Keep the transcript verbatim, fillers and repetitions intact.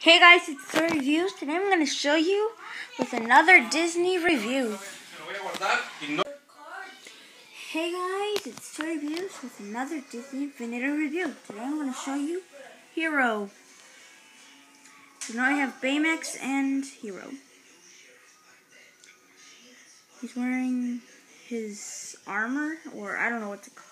Hey guys, it's Toy Reviews. Today I'm going to show you with another Disney review. Hey guys, it's Toy Reviews with another Disney Infinity review. Today I'm going to show you Hero. So now I have Baymax and Hero. He's wearing his armor, or I don't know what to call